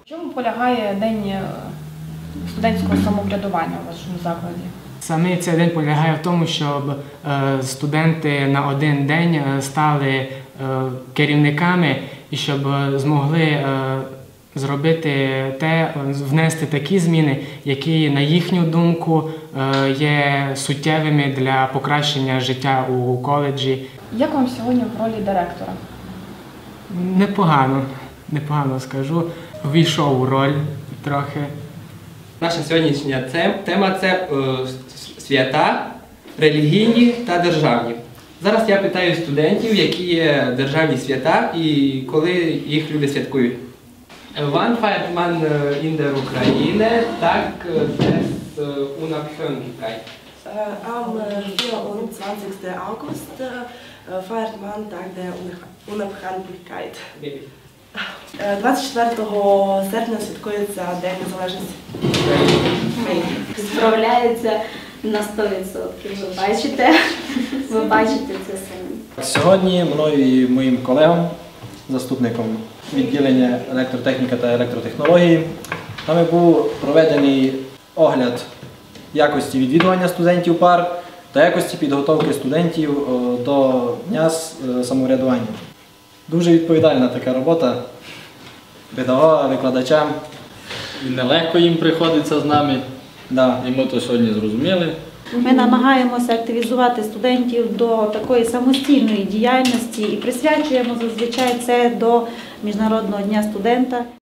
В чому полягає День студентського самоврядування у вашому закладі? Саме цей день полягає в тому, щоб студенти на один день стали керівниками і щоб змогли зробити внести такі зміни, які, на їхню думку, є суттєвими для покращення життя у коледжі. Як вам сьогодні в ролі директора? Непогано скажу. Ввійшов у роль трохи. Наша сьогоднішня тема – це свята, релігійні та державні. Зараз я питаю студентів, які є державні свята і коли їх люди святкують. Wann feiert man in der Ukraine Tag des Unabhängigkeit? Am 24. August feiert man Tag der Unabhängigkeit. 24 серпня святкується День Незалежності. Справляється на 100%. Ви бачите це самі. Сьогодні мною і моїм колегам, заступником відділення електротехніки та електротехнології, нами був проведений огляд якості відвідування студентів пар та якості підготовки студентів до Дня самоврядування. Дуже відповідальна така робота педагога, викладачам. І нелегко їм приходиться з нами, Да. і ми то сьогодні зрозуміли. Ми намагаємося активізувати студентів до такої самостійної діяльності і присвячуємо зазвичай це до Міжнародного дня студента.